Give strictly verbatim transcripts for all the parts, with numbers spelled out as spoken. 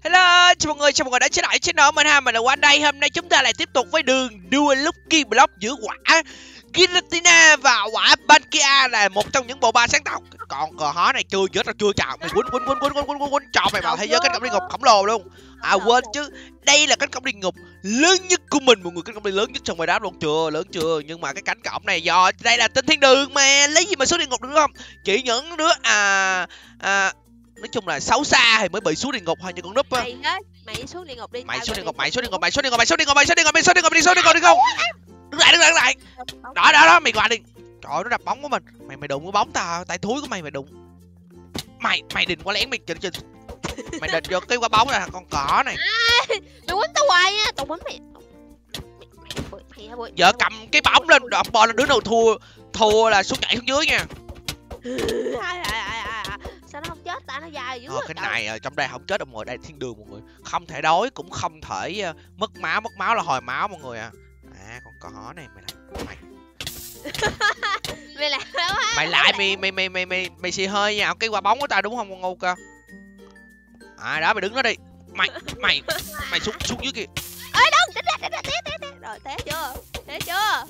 Hello, chào mọi người, chào mọi người đã trở lại channel mình ha, mình là Quang đây. Hôm nay chúng ta lại tiếp tục với đường đua Lucky Block giữa quả Giratina và quả Bankia là một trong những bộ ba sáng tạo. Còn cờ hó này chưa chết, chưa chào mày quýnh quýnh quýnh quýnh quýnh quýnh quýnh chọn mày vào thế giới cánh cổng địa ngục khổng lồ luôn. À quên chứ, đây là cánh cổng địa ngục lớn nhất của mình, mọi người, cánh cổng địa lớn nhất trong bài đáp luôn, chưa lớn chưa, nhưng mà cái cánh cổng này do đây là tên thiên đường mà lấy gì mà xuống địa ngục được không? Chỉ những đứa à à nói chung là xấu xa thì mới bị xuống địa ngục thôi, như con núp á. Mày hết, mày xuống địa ngục đi. Mày xuống địa ngục, mày xuống địa ngục, mày xuống địa ngục, mày xuống địa ngục, mày xuống địa ngục, mày xuống địa ngục, mày xuống địa ngục đi không? Đứng lại, đứng lại, đứng lại. Đó đó đó, mày qua đi. Trời ơi, nó đập bóng của mình. Mày mày đụng cái bóng tao, tay thúi của mày mày đụng. Mày mày định qua lén mày trên trên. Mày định vô cái quả bóng là con cỏ này. Đừng quýnh tao hoài nha, tao quýnh mày. Giờ cầm cái bóng lên, đập bò là đứa nào thua thua là xuống nhảy xuống dưới nha. Sao nó không chết ta, nó dài dữ. Ờ, cái này ở trong đây không chết được mọi người, đây thiên đường mọi người, không thể đói cũng không thể uh, mất máu, mất máu là hồi máu mọi người à. À con cỏ này mày lại mày mày lại mày lại mày mày mày mày mày mày xì hơi nhào cái quả bóng của tao đúng không con ngu cơ. À đó mày đứng đó đi, mày mày mày xuống xuống dưới kìa. Ê đừng, té té té té té rồi, té chưa, té chưa.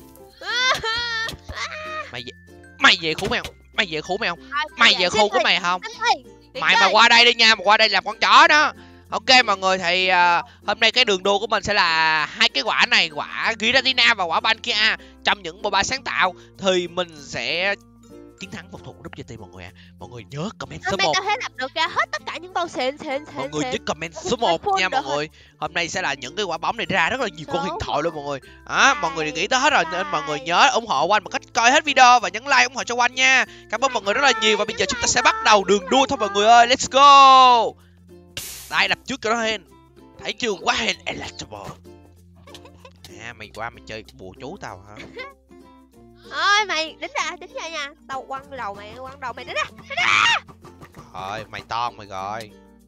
Mày về mày về khủ mèo, mày về khủ mèo, mày về khu của mày không? Mày mà qua đây đi nha, mà qua đây làm con chó đó. Ok mọi người, thì uh, hôm nay cái đường đua của mình sẽ là hai cái quả này, quả Giratina và quả Bankia. Trong những bộ ba sáng tạo thì mình sẽ chiến thắng phục thủ núp giê tê mọi người ạ. À. Mọi người nhớ comment số một. Tao thấy lập được ra hết tất cả những con xịn xịn xịn. Mọi người nhớ comment số một nha mọi người. Hôm nay sẽ là những cái quả bóng này ra rất là nhiều con huyền thoại luôn mọi người. Đó, mọi người nghĩ tới hết rồi nên mọi người nhớ ủng hộ Quanh bằng cách coi hết video và nhấn like ủng hộ cho Quanh nha. Cảm ơn mọi người rất là nhiều và bây giờ chúng ta sẽ bắt đầu đường đua thôi mọi người ơi. Let's go. Đây đập trước cho nó hen. Thấy chưa, quá hen electable. À mày qua mày chơi bùa chú tao hả? Ôi mày đứng ra, đứng ra nha. Tao quăng đầu mày, quăng đầu mày đứng ra. Đứng ra. Thôi mày toan mày rồi.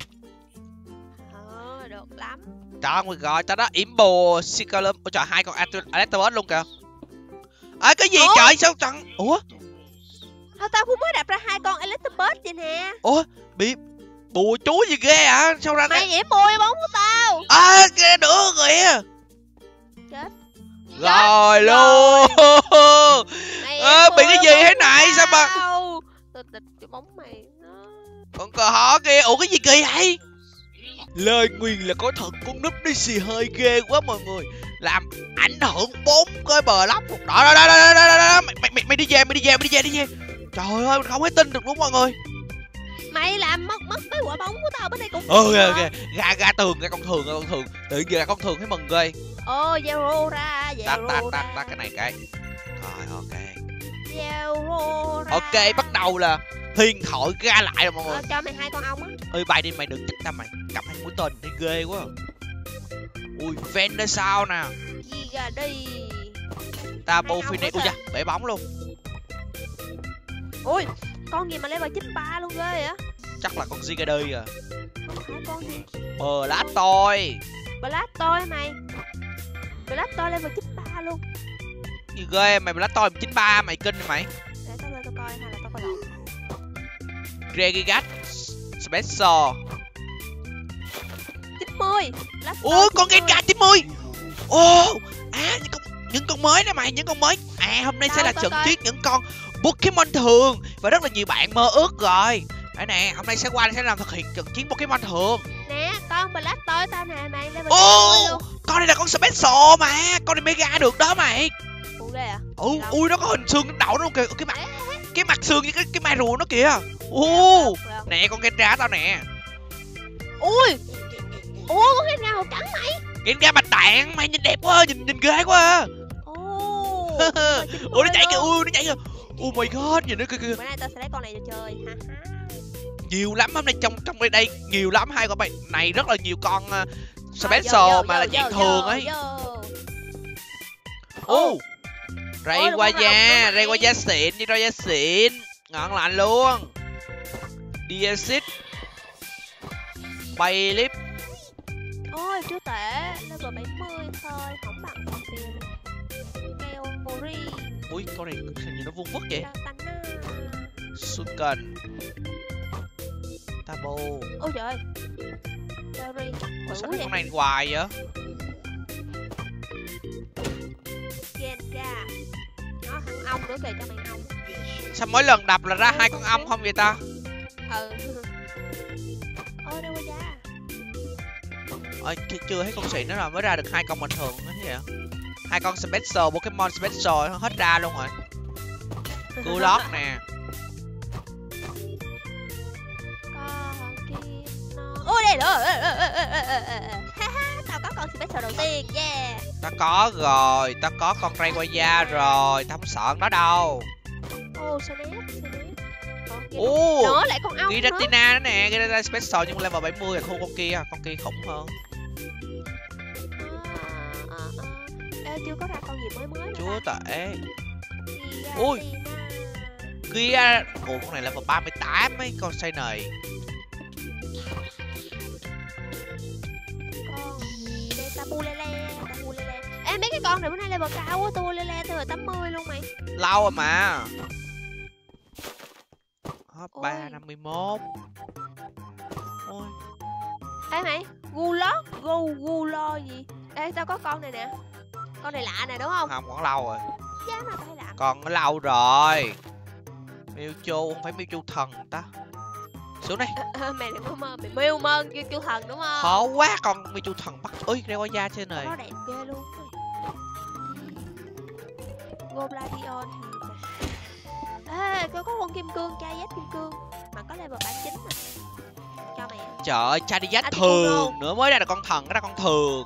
Ờ được lắm. Toan mày rồi, tao đó yểm bùa Sikalum. Ôi trời, hai con electable luôn kìa. Ê cái gì? Ủa? Trời sao chẳng. Ủa? Thôi tao cũng mới đạp ra hai con electable vậy nè. Ủa? Bị bùa chú gì ghê hả? Sao ra mày nhiễm bùa bóng của tao. À ghê nữa kìa. Chết. Rồi luôn. À, bị cái gì thế này sao mà tao tịch cái bóng mày nó... con cờ họ kìa. Ủa cái gì kỳ vậy? Lời nguyền là có thật, con núp đi xì hơi ghê quá mọi người, làm ảnh hưởng bốn cái bờ lóc. Đó đó đó đó đó đó, đó. Mày, mày mày đi về mày đi về mày đi về đi về. Trời ơi mình không thể tin được luôn mọi người. Mày làm mất mất cái quả bóng của tao bên đây cũng. Ừ kìa kìa, ra ra tường ra con thường ra con thường, tự nhiên ra con thường thấy mừng ghê. Ô zero ra zero tắt tắt tắt tắt cái này cái. Rồi ok. Zero ra. Ok bắt đầu là huyền thoại ra lại rồi mọi người. Ờ, cho mày hai con ong á. Ơi bay đi mày, đừng chích tao mày, cầm hai mũi tên thấy ghê quá. Ui ven nơi sao nè. Gì ra đi. Ta bô phi này, ui da bể bóng luôn. Ui con gì mà level chín ba luôn ghê vậy? Chắc là con Zigady à. Không phải con gì. Blastoise. Blastoise mày. Blastoise level chín ba luôn. Gì ghê mày, Blastoise chín ba mày kinh mày. Để tao lên tao coi hay là tao coi lộn. Regigas Special chín mươi. Ủa con Gengar chín mươi. Ô à những con, những con mới đó mày, những con mới. À hôm nay đâu, sẽ là trận tuyết những con Pokemon thường và rất là nhiều bạn mơ ước rồi. Đây nè, hôm nay sẽ qua sẽ làm thực hiện trận chiến Pokemon thường. Nè, con Blastoise tao nè mày, level Ô, luôn. Con này là con Special mà, con này mega được đó mày. Ủa ghê à? Ừ, ui nó có hình xương cái đầu nó kìa, cái mặt cái mặt xương với cái cái mai rùa nó kìa. Ô, nè con Gengar tao nè. Ui. Ủa con Gengar màu trắng mày. Gengar bạch tạng, mày nhìn đẹp quá, nhìn nhìn ghê quá. Ồ. Ủa nó chạy kìa, ui nó chạy kìa. Oh my god, nhìn nó kìa kìa. Bữa nay tao sẽ lấy con này cho chơi. Ha ha. Nhiều lắm hôm nay, trong trong đây đây nhiều lắm, hai con này này rất là nhiều con uh, special à, vô, vô, mà là dạng thường ấy. Ô. Rayquaza, Rayquaza xịn, đi Rayquaza xịn, ngon lành luôn. Diacid. Baylip. Ôi chú tệ, level bảy mươi thôi, không bằng con kia. Meowmori. Ui con này hình như nó vuông vức vậy. Sukan. Tabo. Ôi trời ơi. Sorry. Sao Bự con vậy? này hoài vậy? Genga. Nó thằng ong nữa kìa, cho mày ong. Sao mỗi lần đập là ra hai con ong không vậy ta? Ừ. Ôi đâu ra. Ôi, chưa thấy con xịn nữa rồi, mới ra được hai con bình thường nữa vậy. Hai con special, Pokemon special hết ra luôn rồi. Gulok nè. Con kia nó. Ôi đây nữa. Ha ha, tao có con special đầu tiên. Yeah. Ta có rồi, ta có con Rayquaza rồi, ta không sợ nó đâu. Ô, Snap, Snap. Ô, Nữa lại con ong nữa. Giratina đó nè, Giratina special nhưng level bảy mươi là thua con kia, con kia khủng hơn. À, à, à. Ê, chưa có ra con gì mới mới nữa. Chúa tể. Giratina. Ui. Kia, ủa con này level ba mươi tám mấy con say này. Con gì đây, Tabu Lele, Tabu Lele. Ê, mấy cái con này bữa nay level cao quá, Tabu Lele tôi là tám mươi luôn mày. Lâu rồi mà. Hop Ôi. ba năm mươi mốt. Ôi. Ê mày, Gulok, Gu, Gulo gì? Ê, tao có con này nè. Con này lạ nè đúng không? Không, còn lâu rồi. Giá mà tao thấy lạ. Còn nó lâu rồi. Mewtwo, không phải Mewtwo thần ta. Xuống đây. À, mày đừng có mơ, mày mêu mơ kêu kêu thần đúng không? Khó quá, con Mewtwo thần bắt. Ui, Rayquaza trên này. Nó đẹp ghê luôn. Gobladion thì ê, có có con kim cương, chai dách kim cương mà có level ba mươi chín mà. Cho mày. Trời ơi, Charizard À, thường nữa, mới ra được con thần, ra con thường.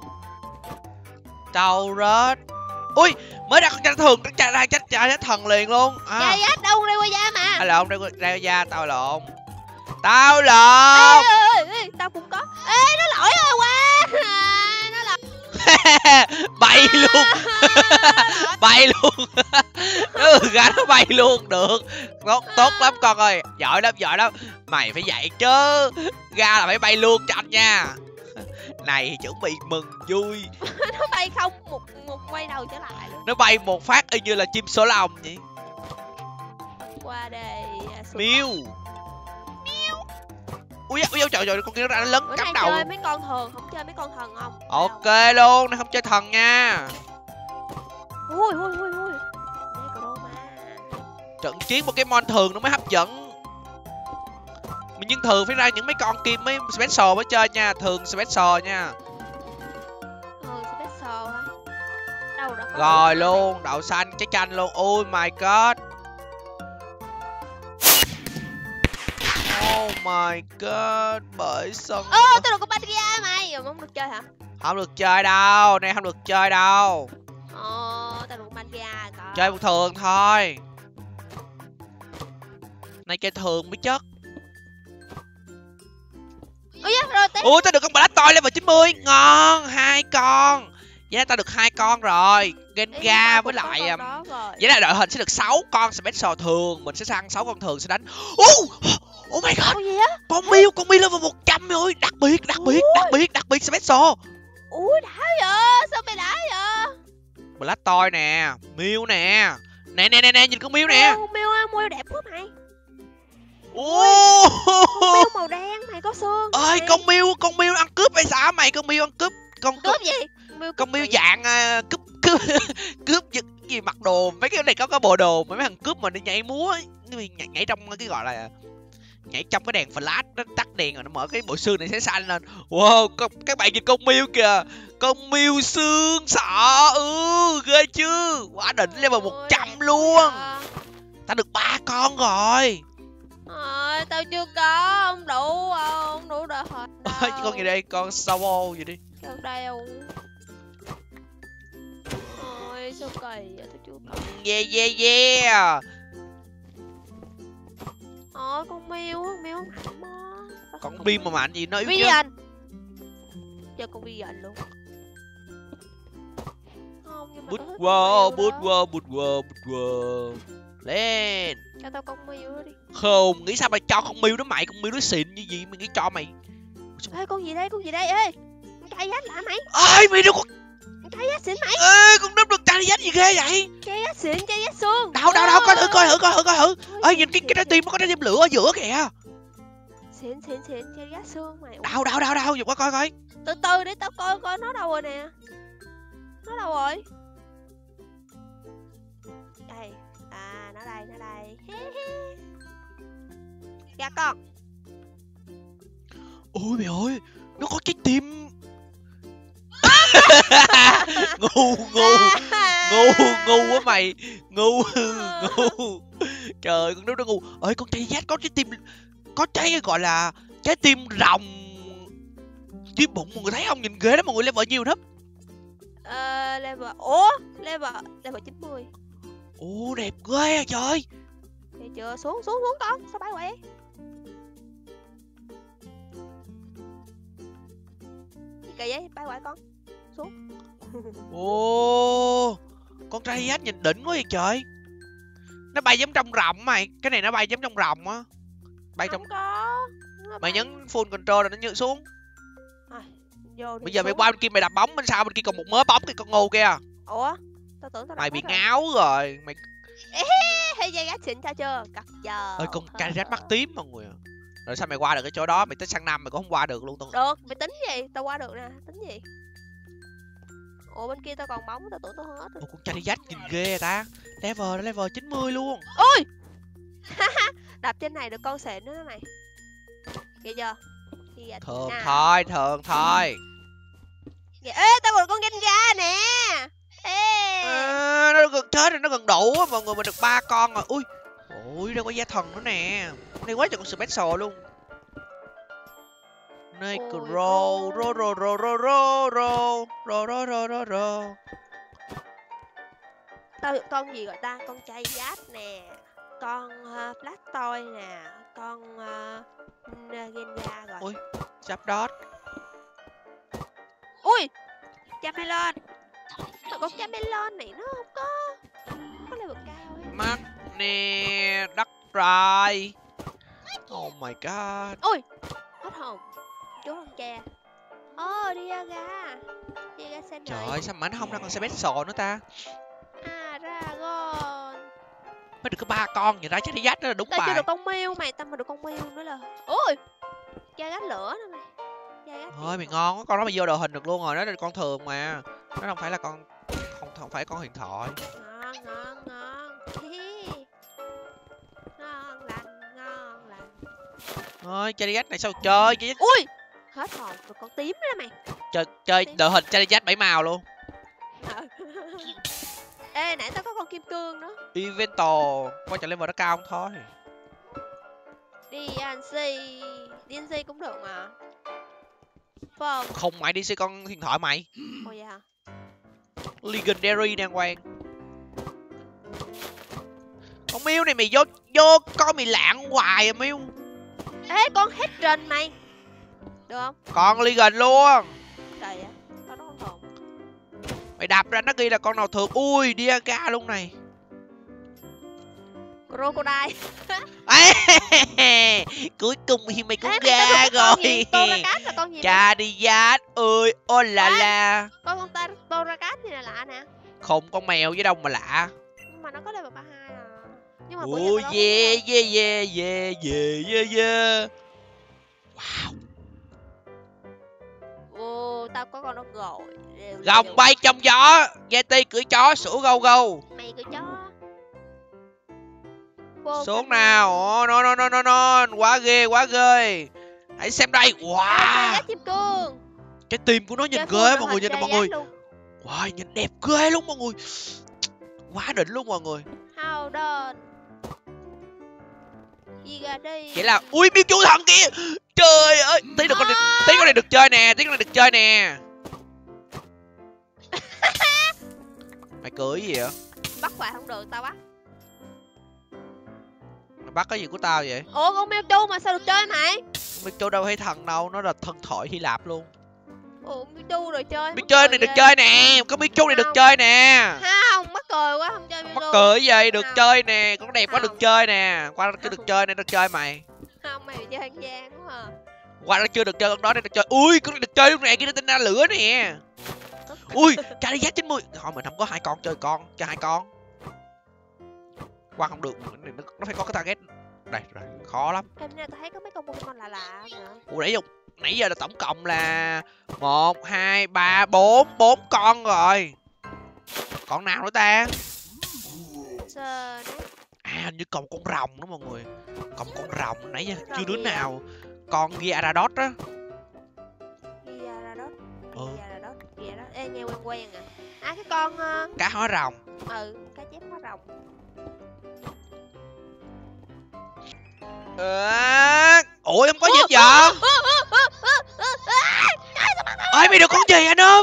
Tauros. Ui, mới ra con Charizard thường, ra ra Charizard thần liền luôn. À. Chai dách đâu ra qua da mà. À lộn, Rayquaza, tao lộn. Tao lộn. Ê, ê, ê, tao cũng có. Ê, nó lỗi rồi quá. À, nó lỗi. Bay luôn. Bay luôn. Ừ, gà nó bay luôn được. Tốt, tốt lắm con ơi. Giỏi lắm, giỏi lắm. Mày phải dạy chứ. Gà là phải bay luôn cho anh nha. Này thì chuẩn bị mừng vui. Nó bay không một một quay đầu trở lại luôn. Nó bay một phát y như là chim sổ lồng vậy. Qua đây. Miu. Ui, ui, trời trời, con kia nó ra nó lấn Bữa cắm nay đầu. chơi mấy con thường, không chơi mấy con thần không? Ok luôn, nó không chơi thần nha. Ui ui ui ui. Necroma. Trận chiến Pokemon thường nó mới hấp dẫn. Nhưng thường phải ra những mấy con kim mấy special mới chơi nha, thường special nha. Ừ, special hả? Đâu rồi? Rồi luôn, đậu xanh trái chanh luôn. Oh my god. Oh my god, bởi sân. Ơ, tôi được con Pangea mày, rồi không được chơi hả? Không được chơi đâu, này không được chơi đâu. Ồ, tao được con Pangea coi. Chơi một thường thôi. Này chơi thường mới chất. Ôi da, rồi té. Ui, tao được con Blastoise level chín mươi, ngon, hai con. Vậy là tao được hai con rồi. Gengar với lại um, vậy là đội hình sẽ được sáu con special thường, mình sẽ săn sáu con thường sẽ đánh. Oh, oh my god. Con gì á? Con Mew, con Mew level một trăm rồi, đặc biệt, đặc biệt, đặc biệt, đặc biệt special. Ui đã vậy, sao mày đã vậy? Blastoise nè, Mew nè. Nè nè nè nè, nhìn con Mew nè. Con Mew á, Mew đẹp quá mày. Ô. Con Mew màu đen mày có xương. Ơi, con Mew, con Mew ăn cướp hay sao mày? Con Mew ăn cướp. Con cướp gì? Mew con Mew dạng uh, cướp cướp cướp giật gì mặc đồ, mấy cái này có cái bộ đồ mấy thằng cướp mà đi nhảy múa, nhảy, nhảy trong cái gọi là nhảy trong cái đèn flash, nó tắt đèn rồi nó mở cái bộ xương này sẽ xanh lên. Wow, con, các bạn nhìn con Mew kìa, con Mew xương sọ, ừ ghê chưa, quá đỉnh, level một trăm luôn. Tao được ba con rồi. Ờ, tao chưa có, không đủ, không đủ đời hết. Ôi, con gì đây, con Sawo gì đi. Được đâu. Ôi, sao kỳ vậy, tao chưa có. Yeah yeah yeah. Ờ, con Mew, con Mew không mạnh á. Con Mew mà mạnh gì nó yếu chứ. Vian. Chơi con Vian luôn. Không, nhưng mà Bút tao thích con wow, Mew bút đó. wow, bút wow, bút wow. Lên. Cho tao con Mew đó đi. Không, nghĩ sao mày cho con Mew đó mày, con Mew đó xịn như gì mày nghĩ cho mày. Ê, con gì đây, con gì đây, ê. Con trai dách lạ mày. Ơi mày đâu có. Con trai dách xịn mày. Ê, con đớp được Charizard gì ghê vậy? Trai dách xịn, trai dách xương. Đâu đâu đâu, coi thử coi thử coi thử coi thử. Ê, nhìn cái cái trái tim nó có trái tim lửa ở giữa kìa. xịn xịn xịn chơi gác xương mày. Ủa, Đâu đâu đâu đâu, dùng qua coi coi. từ từ để tao coi coi nó đâu rồi nè. Nó đâu rồi? Đây. À nó đây, nó đây. Gà con. Ôi mày ơi, nó có trái tim. ngu ngu ngu ngu quá mày, ngu ngu. Trời, con đứa nó ngu. Ơi con trai giác có trái tim, có trái gọi là trái tim rồng tim bụng, mọi người thấy không? Nhìn ghê đó mọi người. Level nhiều thấp. Ờ, level ủa level level chín mươi. Ồ đẹp ghê à trời. Thấy chưa? Xuống xuống xuống con, sao bay quậy? Gì kỳ vậy? Bay quậy con. Xuống. Ồ, con trai giác nhìn đỉnh quá vậy trời. Nó bay giống trong rộng mày, cái này nó bay giống trong rộng á. Bay trong. Không có. Nó Mày bay- nhấn full control rồi nó nhớ xuống. À, vô đi Bây giờ mày xuống. qua bên kia mày đập bóng, bên sau bên kia còn một mớ bóng, cái con ngu kia. Ủa? Tao tưởng tao Mày đọc bị hết rồi. ngáo rồi. Mày Hay dây gác xịn sao chưa? Cặp giờ. ơi con trai giác mắt tím mọi người. Rồi sao mày qua được cái chỗ đó? Mày tới sang năm mày cũng không qua được luôn tao. Được, mày tính gì? Tao qua được nè, tính gì? Ủa bên kia tao còn bóng, tao tưởng tao hết rồi. Ồ con trai giác nhìn ghê ta. Level là level chín mươi luôn. Ôi! Đập trên này được con xịn nữa mày. Kìa chưa? Kìa Thường nè. thôi, thường thôi. Kìa. Ê, tao còn con Genga nè. Ê. À, nó gần chết rồi, nó gần đủ á mọi người, mình được ba con rồi. Ui. Ui, đây có gia thần nữa nè. Đây quá trời con special luôn. Này Ôi ro ro ro ro ro ro ro ro ro ro ro ro. Tao được con gì gọi ta? Con trai giáp nè. Con uh, Blastoise nè. Con uh, Genga rồi. Ui, giáp dot. Ui! Chamelon. Mà con Chamelon này nó không có có level cao ấy. Mắt nè, đất rồi. Oh my god. Ui! Hết hồn. Chú con cha. Ô, oh, Diaga. Diaga xem Trời rồi. ơi, sao mà nó không ra con special nữa ta? Aragon. Mới được có ba con, vậy ra chắc đi dắt đó là đúng Tao chưa bài. được con Mew mày, tao mà được con Mew nữa là. Ui! Da gách lửa nữa mày. Da gách. Thôi mày ngon quá, con đó mày vô đồ hình được luôn rồi, nó là con thường mà. Nó không phải là con không không phải con huyền thoại. Ngon ngon ngon. Hi. Ngon lành, ngon lành. Thôi, chơi đi dắt này sao chơi? Chơi Ui! Hết hồn, được con tím nữa mày. chơi, chơi đội hình chơi đi dắt bảy màu luôn. Ê, nãy tao có con kim cương nữa. Evento, quan trọng level nó cao không thôi. đê en xê. đê en xê cũng được mà. Phải không? Không mày đi xe con huyền thoại mày. Ồ dạ hả? Legendary đang quan. Con Miu này mày vô vô coi mày lạng hoài à Miu. Ê, con Hedron mày. Được không? Con Legion luôn. Trời ơi, tao nó con hồn. Mày đạp ra nó ghi là con nào thường. Ui, Diaga luôn này. Crocodile. À, cuối cùng thì mày cũng Ê, ra mày tao được rồi. con gì? Toracat là con gì? Cha đi dát ơi, ô là Ê. la. Con con ta Toracat gì là lạ nè. Không, con mèo với đâu mà lạ. Nhưng mà nó có level ba mươi hai à. Nhưng mà bữa giờ Ui tao đâu có yeah yeah yeah yeah yeah yeah yeah. Wow. Ồ, tao có con đó rồi. Gồng bay trong gió, Yeti cưỡi chó sủa gâu gâu. Mày cứ chó. Vô Xuống cái- nào. Oh, no no no no no, quá ghê quá ghê. Hãy xem đây. Ê, trai Wow. gác kim cương. Cái tim của nó nhìn Chơi ghê full mọi người, đội nhìn nè hình mọi trai người. gác luôn. Wow, nhìn đẹp ghê luôn mọi người. Quá đỉnh luôn mọi người. How done. Gì ra đi. Vậy là ui Mewtwo thần kìa. Trời ơi, tí được con này, tí con này được chơi nè, tí con này được chơi nè. Mày cười gì vậy? Bắt hoài không được, tao bắt. Mày bắt cái gì của tao vậy? Ủa con Mewtwo mà sao được chơi mày? Mewtwo đâu hay thần đâu, nó là thần thoại Hy Lạp luôn. Ủa Mewtwo rồi chơi. Mày mắc chơi cười này được ghê. chơi nè, có Mewtwo này được Không. chơi nè. Không, mắc cười quá không chơi Mewtwo. Mắc cười cái gì, được Không. chơi nè, con đẹp quá Không. được chơi nè. Qua cái được Không. chơi này được chơi mày. Không mày bị chơi ăn gian quá à. Qua nó chưa được chơi con đó này được chơi. Ui, con này được chơi lúc này, kia nó tên ra lửa nè. Ui, trả đi giá chín mươi. Thôi mình không có hai con chơi con, cho hai con. Qua không được, nó, nó phải có cái target Đây rồi, khó lắm. Em nay tao thấy có mấy con Pokemon lạ lạ nữa. Ủa nãy giờ nãy giờ là tổng cộng là một, hai, ba, bốn, bốn con rồi. Con nào nữa ta? Sơ đấy. À hình như còn con rồng đó mọi người. Còn con rồng nãy giờ Rồng chưa đứa gì vậy? nào. Con Gyarados á. Gyarados. Ừ. Gyarados. Gyarados. Ê nghe quen quen à. À cái con uh... Cá hóa rồng. ừ, cá chép hóa rồng. À, ủa em có gì vậy? Ơi mày được con gì anh ôm?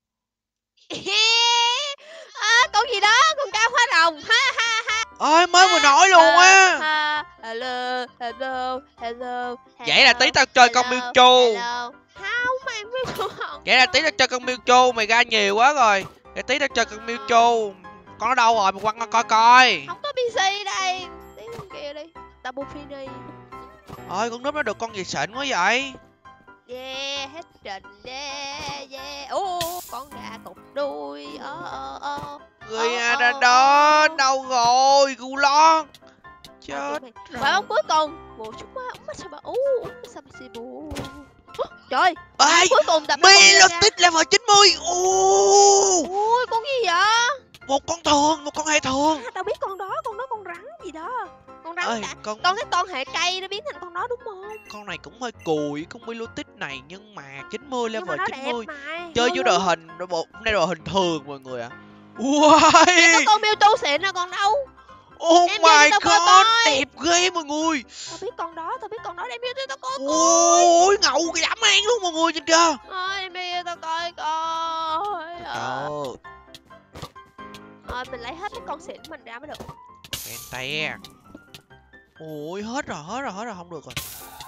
À, con gì đó, con cá hóa rồng. Ha ha ha. Ơi mới vừa nói luôn á. Hello, hello, hello. Vậy là tí tao chơi con Mewtwo. Hello. Không, mày Mewtwo không. Vậy là tí tao chơi con Mewtwo, mày ra nhiều quá rồi. Vậy tí tao chơi con Mewtwo. Con nó đâu rồi, mày quăng coi coi. Không có pê xê đây. Tí con kia đi. Double Fini. Ôi con núp nó được con gì xịn quá vậy? Yeah, hết trình yeah, yeah. Ô, con gà cục đuôi. Ơ ơ ơ. Người à ra đó, đâu rồi, gu lon. Chết. Phải ông cuối cùng. Bộ chút quá, ông sao bà ú, sao bà xì bù. Trời. Ê, cuối cùng tập Milotic level chín mươi. Ui, ui, con gì vậy? một con thường, một con hệ thường. À, tao biết con đó, con đó con rắn gì đó. Con rắn Ê, cả. con Con cái con hệ cây nó biến thành con đó đúng không? con này cũng hơi cùi, con Milotic này nhưng mà chín mươi Nhưng mà level nó chín đẹp mươi. mà. Chơi Hư với luôn. đội hình bộ này đội hình thường mọi người ạ. À. Vậy có Ui. con Mewtwo xịn rồi còn đâu. Oh Em my vô cho tao coi god, coi. đẹp ghê mọi người. Tao biết con đó, tao biết con đó, đem vô cho tao coi coi. Ôi, ngầu cái dã man luôn mọi người trên kia. Ôi, đem vô cho tao coi coi. Ờ. Trời. Rồi mình lấy hết cái con xịn mình ra mới được. Kèn te. Ôi hết rồi, hết rồi, hết rồi, không được rồi.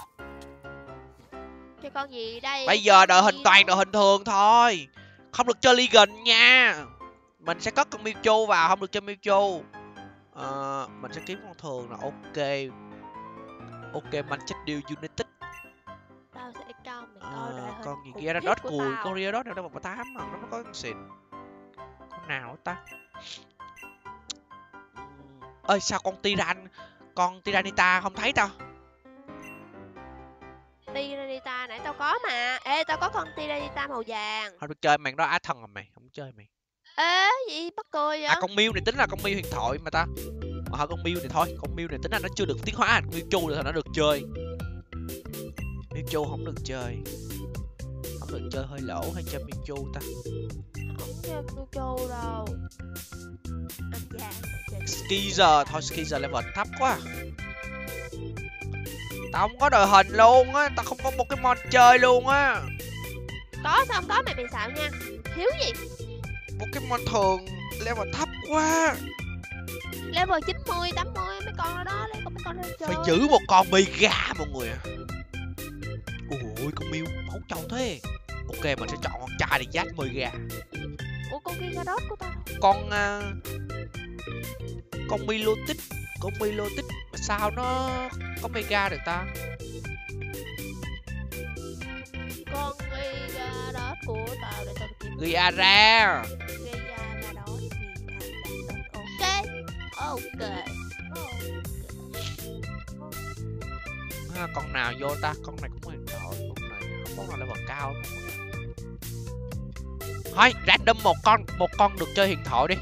Cho con gì đây? Bây giờ đội hình toàn đội hình thường thôi. Không được chơi Legion nha. Mình sẽ cất con Mewtwo vào, không được chơi Mewtwo. Ờ, mình sẽ kiếm con thường là ok. Ok, Manchester United. Tao sẽ cho mày coi Ờ, đội hình con gì khủng kia khiếp Gyarados của cùi, tao. con Gyarados này đâu mà tám mà nó có con xịn. Con nào ta? Ơi sao con Tyran, con Tyranitar không thấy tao? Tyranitar nãy tao có mà. Ê tao có con Tyranitar màu vàng. Không được chơi mày, đó á thần à mày, không chơi mày. Ê gì bắt cười vậy? À con Mew này tính là con Mew huyền thoại mà ta. Mà thôi con Mew này thôi, con Mew này tính là nó chưa được tiến hóa thành Mewtwo rồi nó được chơi. Mewtwo không được chơi. Không được chơi hơi lỗ hay chơi Mewtwo ta. Không chơi Mewtwo đâu. Anh vàng chơi. Skeezer thôi, Skeezer level thấp quá. Tao không có đội hình luôn á, tao không có Pokemon chơi luôn á. Có sao không có mày bị xạo nha. Thiếu gì? Pokemon thường level thấp quá. Level chín mươi, tám mươi mấy con đó đó, lấy con mấy con đó chơi. Phải giữ một con Mega mọi người ạ. Ôi con Mew máu trâu thế. Ok mình sẽ chọn con trai để dắt Mega. Ủa con Gyarados của tao. Con uh, con Milotic, con Milotic sao nó có Mega được ta? Con Gyarados của tao để tao kiếm. Gyara. Gyarados Ok. Ok. À, con nào vô ta? Con này cũng huyền thoại, con này không có nào level cao mọi người. Thôi, random một con, một con được chơi huyền thoại đi.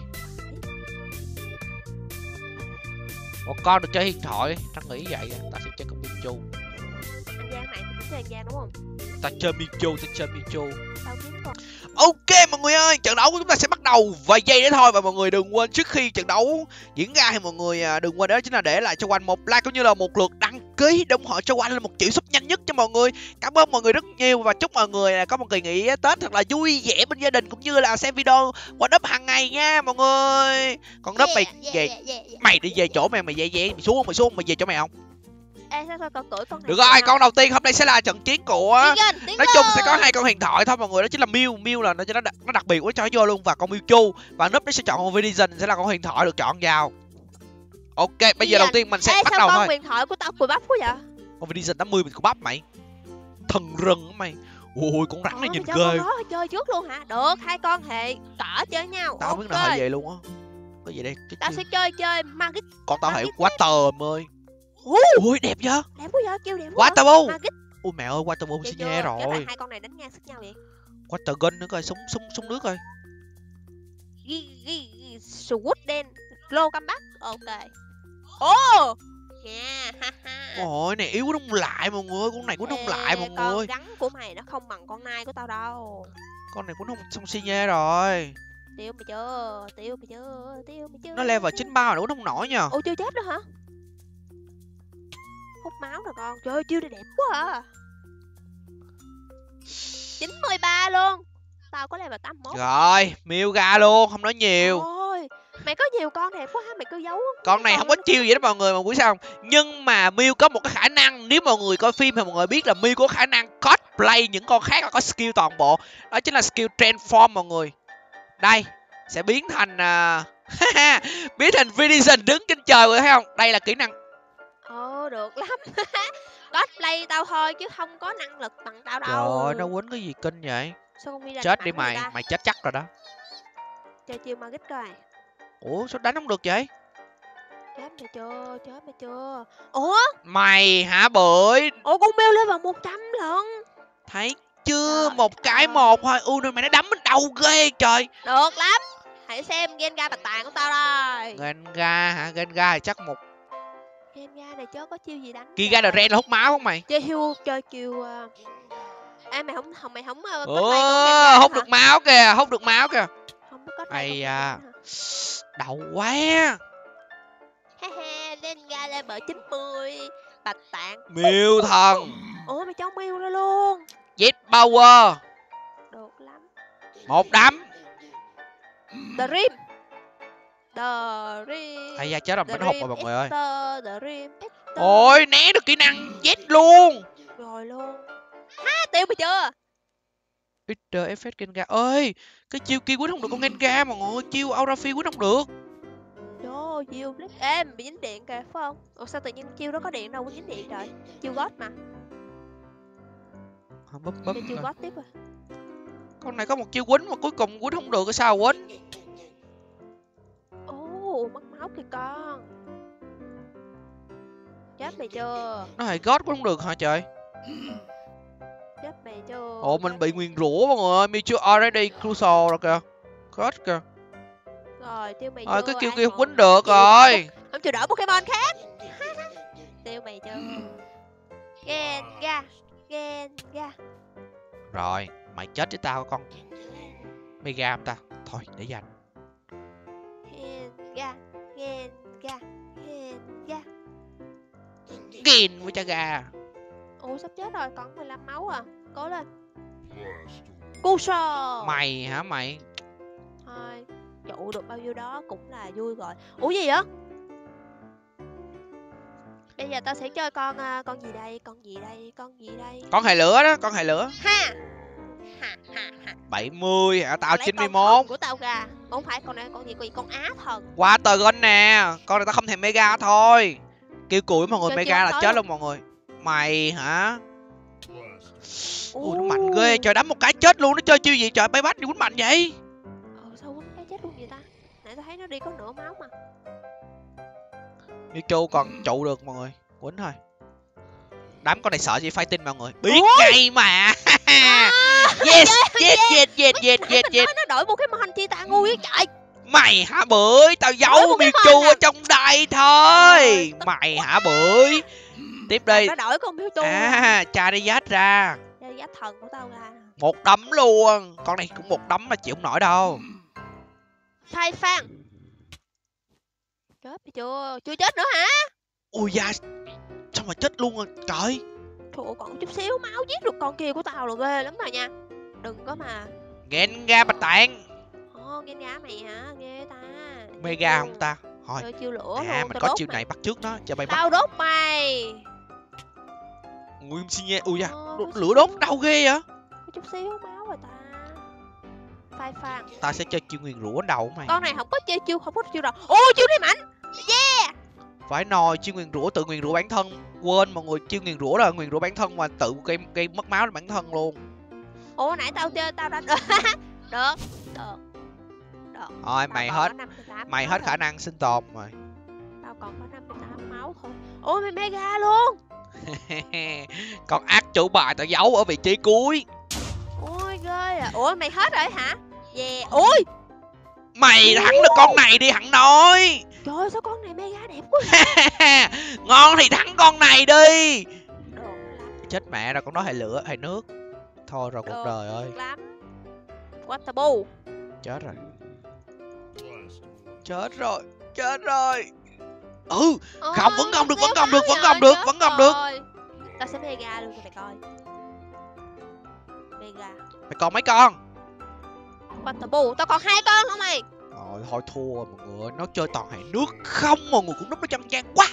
Một con được chơi huyền thoại, tao nghĩ vậy, tao sẽ chơi con Mewtwo. Anh Giang này cũng chơi Giang đúng không? Tao chơi Mewtwo, tao chơi Mewtwo. Tao kiếm con. Ok mọi người ơi, trận đấu của chúng ta sẽ bắt đầu vài giây nữa thôi. Và mọi người đừng quên trước khi trận đấu diễn ra thì mọi người đừng quên đó chính là để lại cho Oanh một like cũng như là một lượt đăng ký để ủng hộ cho Oanh lên một triệu sub nhanh nhất cho mọi người. Cảm ơn mọi người rất nhiều và chúc mọi người có một kỳ nghỉ Tết thật là vui vẻ bên gia đình cũng như là xem video qua Núp hàng ngày nha mọi người. Còn Núp mày về mày đi về chỗ mày, mày về về mày xuống mày xuống mày về chỗ mày không? Ê sao sao con cưỡi con này. Được rồi, con đầu tiên hôm nay sẽ là trận chiến của Tiến lên, tiến nói chung sẽ có hai con huyền thoại thôi mọi người, đó chính là Mew. Mew là nó cho nó đặc, nó đặc biệt quá cho nó vô luôn, và con Mewtwo. Và Núp nó sẽ chọn con Virizion sẽ là con huyền thoại được chọn vào. Ok, bây giờ đầu tiên mình sẽ Ê, bắt sao đầu con thôi. huyền thoại của tao cùi bắp quá vậy? Con Virizion tám mươi mình có bắp mày. Thần rừng á mày. Ui con rắn này Ủa, nhìn cho ghê. con đó chơi trước luôn hả? Được, hai con hệ cỡ chơi nhau. Tao không biết nào hệ về luôn á. Có gì đây? Cái Tao chi? sẽ chơi chơi Magic. Con tao hệ Magic quá tờ em ơi. Ui đẹp chưa? Đẹp quá vậy, kêu đẹp quá. Waterbu. Mà kích. Ui mẹ ơi, Waterbu Chết xin chưa? nghe Chết rồi, rồi. hai con này đánh ngang sức nhau vậy. Water gun nữa coi, súng súng súng nước coi. Ghi ghi Sword đen. Lô comeback. Ok. Ô. Nha, ha ha. Ôi này yếu đóng lại mọi người, con này cũng đóng lại mọi con người. rắn của mày nó không bằng con nai của tao đâu. Con này cũng không xong xi nhê rồi. Tiêu mày chưa? Tiêu mày chưa? Tiêu mày chưa? Nó level chín ba nữa không nổi nha. Ôi chưa chết nữa hả? Hút máu rồi con. Trời ơi chiêu này đẹp quá à. chín mươi ba luôn. Tao có level tám mươi mốt. Rồi, miêu ra luôn, không nói nhiều. Ôi, mày có nhiều con đẹp quá ha, mày cứ giấu. Con này không có chiêu gì đó mọi người, mà biết sao không? Nhưng mà Mew có một cái khả năng, nếu mọi người coi phim thì mọi người biết là Mew có khả năng cosplay những con khác là có skill toàn bộ. Đó chính là skill transform mọi người. Đây, sẽ biến thành uh, biến thành Vision đứng trên trời rồi thấy không? Đây là kỹ năng. Ồ, được lắm. Cosplay tao thôi chứ không có năng lực bằng tao đâu. Trời ơi, nó quýnh cái gì kinh vậy? Chết đi mày, mày chết chắc rồi đó. Chơi chiêu Magic coi. Ủa sao đánh không được vậy? Chết mày chưa, chết mày chưa. Ủa? Mày hả bưởi? Ủa con Mew lên vào một trăm lần. Thấy chưa? Trời Một cái ơi. một thôi. U mày nó đấm bên đầu ghê trời. Được lắm. Hãy xem Gengar bạch tàn của tao đây. Gengar hả? Gengar thì chắc một. Gengar này chớ có chiêu gì đánh. Giga the Ren là hút máu không mày? Chơi chiêu chơi chiêu. Uh... Ê mày không không mày không uh, Ồ, hút được máu kìa, hút được máu kìa. Không có Ây à. Đậu quá. Ha ha, Gengar level chín mươi. Bạch tạng. Miêu thần. Ủa mày cho Mew ra luôn. Jet power. Được lắm. Một đấm. The Rim. The Rim. Ây da chết rồi, bánh hụt rồi mọi người ơi. The Rim. Ôi, né được kỹ năng Jet luôn. Rồi luôn. Ha, tiêu mày chưa? Eater effect Gengar. Ơi, cái chiêu kia quýnh không được con Gengar mọi người, chiêu Aura Phi quýnh không được. Vô, chiêu Blitz. Ê, bị dính điện kìa, phải không? Ủa sao tự nhiên chiêu đó có điện đâu, có dính điện trời. Chiêu God mà. À, búp búp. Chiêu God tiếp rồi. Con này có một chiêu quýnh mà cuối cùng quýnh không được, cái sao quýnh? Ồ, mất máu kìa con. Chết mày chưa? Nó hệ God cũng không được hả trời? Chết mày chưa? Ồ, mình bị nguyền rủa mọi người ơi, Mewtwo already crucial rồi kìa. God kìa. Rồi, tiêu mày Rồi, chưa? cái kill Ai kia còn quýnh được chịu- rồi. Không chịu đỡ Pokemon khác. Tiêu mày chưa? Gengar, Gengar. Rồi, mày chết với tao con. Mega không ta? Thôi, để dành. Gengar, Gengar, Gengar. Gin với cha gà. Ủa sắp chết rồi, còn mười lăm máu à. Cố lên. Cuso. Mày hả mày? Thôi, trụ được bao nhiêu đó cũng là vui rồi. Ủa gì vậy? Bây giờ tao sẽ chơi con uh, con gì đây? Con gì đây? Con gì đây? Con hề lửa đó, con hề lửa. Ha. Ha ha ha. bảy mươi hả? Tao Lấy chín mươi con mốt. thần của tao ra. Không phải con này con gì, con gì? Con Á thần. Water gun nè. Con này tao không thèm mega thôi. Kêu củi mọi người, Chơi mega chưa là tới chết luôn. luôn mọi người. Mày hả? Ui nó Ồ. mạnh ghê, trời đấm một cái chết luôn, nó chơi chiêu gì trời, bay bắt đi quýnh mạnh vậy? Ờ sao quýnh cái chết luôn vậy ta? Nãy tao thấy nó đi có nửa máu mà. Mewtwo còn trụ được mọi người, quýnh thôi. Đám con này sợ gì fighting mọi người. Biết Ôi. ngay mà. Yes, yes, yes, yes, yes, yes, yes. Nó đổi Pokemon chi ta ngu với trời. Mày hả bưởi, tao giấu Đổi Pokemon Mewtwo à? ở trong đây thôi. Ờ, Mày hả bưởi. Tiếp đi. Nó đổi con Mewtwo. À, Charizard ra. Đây giá thần của tao ra. Một đấm luôn. Con này cũng một đấm mà chịu không nổi đâu. Thay Phan. Chết mày chưa? Chưa chết nữa hả? Ui da, sao mà chết luôn rồi trời. Trời ơi, còn chút xíu máu giết được con kia của tao là ghê lắm rồi nha. Đừng có mà. Gengar bạch tạng. Ồ, nghe gá mày hả? Ghê ta. Mega không ta? Thôi. Chơi chiêu lửa À, luôn. mình Tao có đốt chiêu mày. này bắt trước nó cho bay bắt. Tao đốt mày. Nguyên xin nha. Ui da, Ờ, đốt- có lửa xíu- đốt đau ghê vậy. Có chút xíu máu rồi ta. Phai Phan. Ta sẽ chơi chiêu nguyền rủa đầu của mày. Con này không có chơi chiêu, không có chiêu đâu. Ô, chiêu này mạnh. Phải nồi chiêu nguyền rủa, tự nguyền rủa bản thân. Quên mọi người, chiêu nguyền rủa là nguyền rủa bản thân mà tự gây gây mất máu cho bản thân luôn. Ồ, nãy tao chơi tao đánh được. Được. Được. Được. Thôi Tao mày còn hết có năm mươi tám mày máu hết rồi. khả năng sinh tồn rồi. Tao còn có năm mươi tám máu giấu thôi. Ôi mày mega luôn. Con ác chủ bài tao giấu ở vị trí cuối. Ôi ghê à. Ủa mày hết rồi hả? Yeah. Ôi Mày thắng được con này đi hẳn nói. trời ơi, sao con này mega đẹp quá vậy? Ngon thì thắng con này đi. Được lắm. Chết mẹ rồi, con đó hệ lửa hệ nước. Thôi rồi cuộc Được, đời ơi. được lắm. What the boo. Chết rồi. Chết rồi. Chết rồi. Ừ. Ôi, Không, vẫn gồng được, vẫn nếu gồng được, có vẫn rồi, gồng được, chết vẫn gồng được. rồi. Tao sẽ mega luôn cho mày coi. Mega. Mày còn mấy con? What the boo. Tao còn hai con không mày? Rồi thôi thua rồi mọi người ơi. Nó chơi toàn hệ nước không, mọi người cũng núp nó chân gian quá.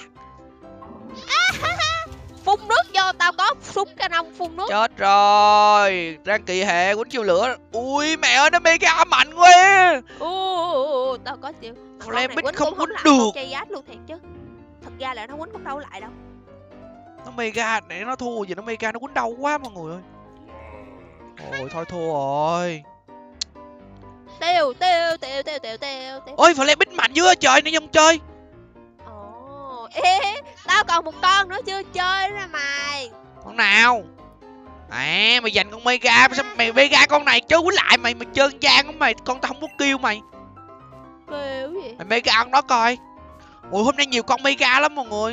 Phun nước vô, tao có súng canon phun nước. Chết rồi. Đang kỳ hệ quýnh chiêu lửa. Ui mẹ ơi, nó mega mạnh quá. Ồ, tao có chịu. Mà con này Flaming quýnh không cũng quýnh lại được. con chơi giáp luôn thiệt chứ. Thật ra là nó quýnh cũng đâu lại đâu. Nó mega để nó thua gì, nó mega nó quýnh đau quá mọi người ơi. Ôi thôi thua rồi. Tiêu, tiêu, tiêu, tiêu, tiêu, tiêu, tiêu. Ôi Flaming mạnh dữ trời, nó không chơi. Ồ, ê, tao còn một con nữa chưa chơi ra mày. Con nào? À mày giành con mega, sao mày mega con này chứ quýnh lại mày, mày chơi gian của mày, con tao không có kêu mày. Kêu gì? Mày mega con đó coi. Ui hôm nay nhiều con mega lắm mọi người.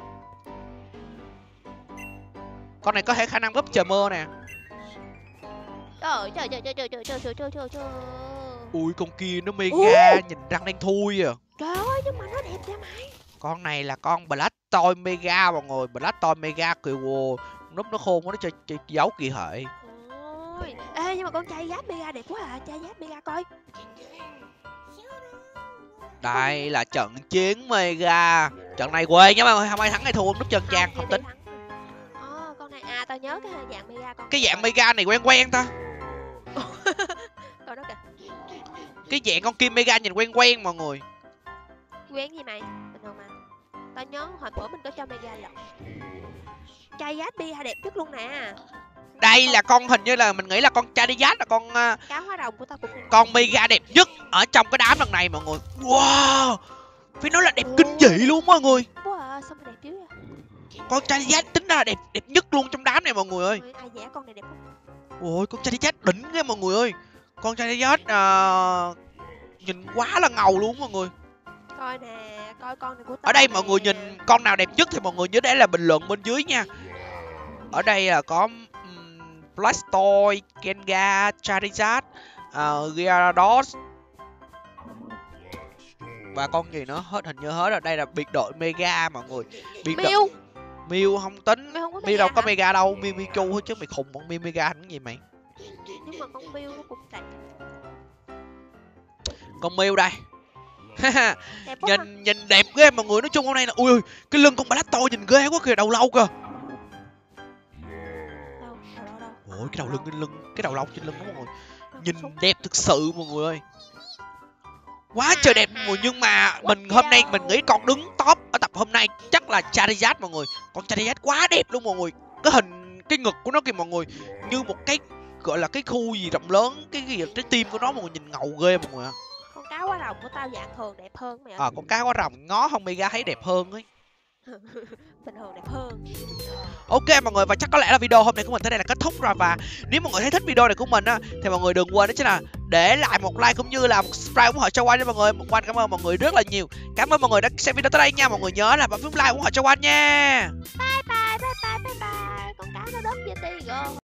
Con này có thể khả năng búp trời mưa nè. Trời trời trời trời trời trời trời trời trời trời trời. Ui con kia nó mega, Ui. nhìn răng đen thui à. Trời ơi nhưng mà nó đẹp nha mày. Con này là con Blastoise mega mọi người, Blastoise mega kìa, wow. Núp nó khôn quá, nó chơi, chơi giấu kỳ hệ. Ôi, ê nhưng mà con trai giáp mega đẹp quá à, trai giáp mega coi. Đây là trận chiến mega. Trận này quê nhá mọi người, không ai thắng hay thua núp chân gian Không, không thì tính. thắng. Ờ, con này à tao nhớ cái dạng mega con. Cái dạng mega này quen quen ta. Coi đó kìa. Cái dạng con kim mega nhìn quen quen mọi người. Quen gì mày? Bình thường mà. Tao nhớ hồi bữa mình có cho mega lận. Trai giáp mega đẹp nhất luôn nè. Đây là con hình như là mình nghĩ là con Charizard là con uh, Cá hóa rồng của tao cũng đẹp. con mega đẹp nhất ở trong cái đám lần này mọi người. Wow, phải nói là đẹp kinh dị luôn mọi người. Wow, à, sao mà đẹp dữ vậy? Con Charizard tính ra là đẹp đẹp nhất luôn trong đám này mọi người ơi. Ôi, ai vẽ con này đẹp lắm. Ôi con Charizard đỉnh nghe mọi người ơi. Con Charizard uh, nhìn quá là ngầu luôn mọi người. Coi nè, coi con này của tao. Ở đây mọi nè. người nhìn con nào đẹp nhất thì mọi người nhớ để là bình luận bên dưới nha. Ở đây là có um, Blastoise, Gengar, Charizard, uh, Gyarados và con gì nữa hết, hình như hết rồi. Đây là biệt đội mega mọi người. Biệt đội Mew. Mew không tính. Mew không có Mew đâu có hả? mega đâu, Mew Mewtwo hết chứ mày khùng, bọn Mew mega hẳn gì mày. Nhưng mà con Mew nó cũng đẹp. Con Mew đây. Đẹp quá. ha. nhìn nhìn đẹp ghê mọi người, nói chung hôm nay là ui ui, cái lưng con Blastoise nhìn ghê quá kìa, đầu lâu kìa. Đâu, đâu, đâu, đâu. Ôi cái đầu lưng cái lưng cái đầu lâu trên lưng đó mọi người, Đâu, nhìn súng. đẹp thực sự mọi người ơi, quá trời đẹp mọi người. Nhưng mà mình hôm nay mình nghĩ con đứng top ở tập hôm nay chắc là Charizard mọi người. Con Charizard quá đẹp luôn mọi người, cái hình cái ngực của nó kìa mọi người, như một cái gọi là cái khu gì rộng lớn, cái gì trái tim của nó mọi người, nhìn ngầu ghê mọi người ạ. Con cá hóa rồng của tao dạng thường đẹp hơn mày ơi. À, con cá hóa rồng ngó không mega thấy đẹp hơn ấy. Bình thường đẹp hơn. Ok mọi người, và chắc có lẽ là video hôm nay của mình tới đây là kết thúc rồi. Và nếu mọi người thấy thích video này của mình á thì mọi người đừng quên đó chính là để lại một like cũng như là một subscribe ủng hộ cho One nha mọi người. Một One cảm ơn mọi người rất là nhiều. Cảm ơn mọi người đã xem video tới đây nha. Mọi người nhớ là bấm phím like ủng hộ cho One nha. Bye bye bye bye bye bye. Con cá nó đất với Tiger.